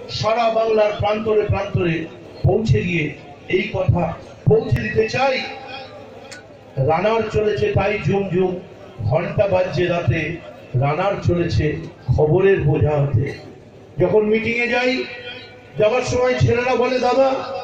সারা বাংলার প্রান্তরে প্রান্তরে পৌঁছে গিয়ে এই কথা পৌঁছে দিতে চাই। রানার চলেছে তাই ঝুম ঝুম, ঘন্টা বাজছে রাতে, রানার চলেছে খবরের বোঝা হতে। যখন মিটিং এ যাই, যাবার সময় ছেলেরা বলে, দাদা